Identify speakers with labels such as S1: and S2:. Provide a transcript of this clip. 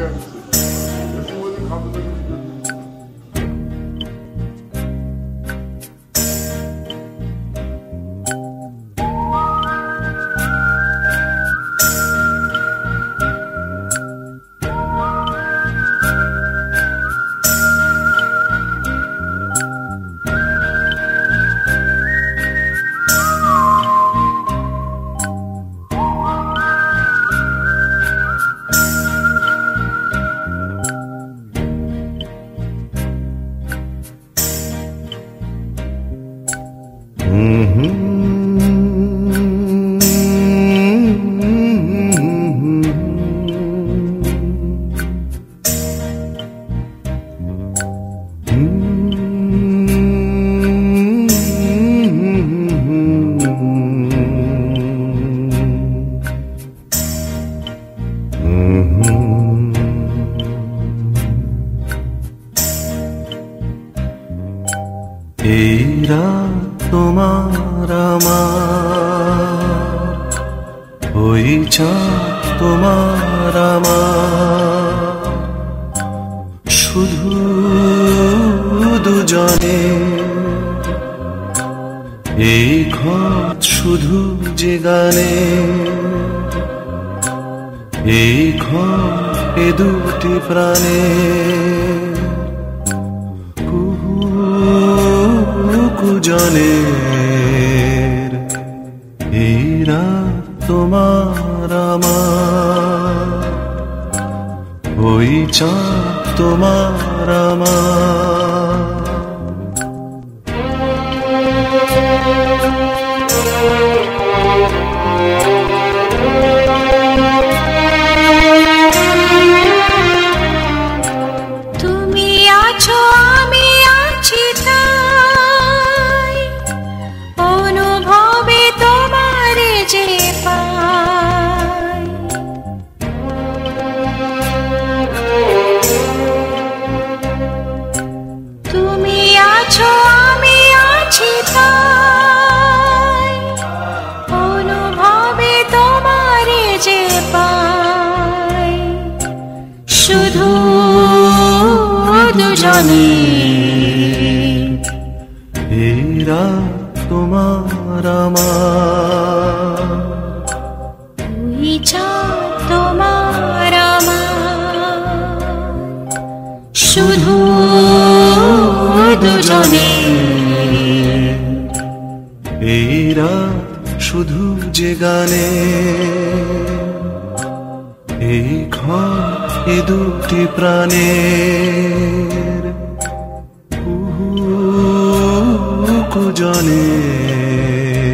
S1: আসছে। এসে বলি খাতা
S2: এই রাত তোমার আমার, ওই চাঁদ তোমার আমার, শুধু দুজনে এই ঘর শুধু যে গানে, এই ঘর এ দুটি প্রাণে জনের। এই রাত তোমার আমার, ওই চাঁদ তোমার আমার।
S3: তুমি আছো আমি আছি তাই, অনুভবে তোমার যে পাই। তুমি আছো আমি আছি তাই, অনুভবে তোমার যে পাই। শুধু দুজনে
S2: এই রাত তোমার আমার,
S3: ওই চাঁদ তোমার আমার, শুধু দুজনে।
S2: এই রাত শুধু যে গানে, এই ঘর এ দুটি প্রাণের কুজনে।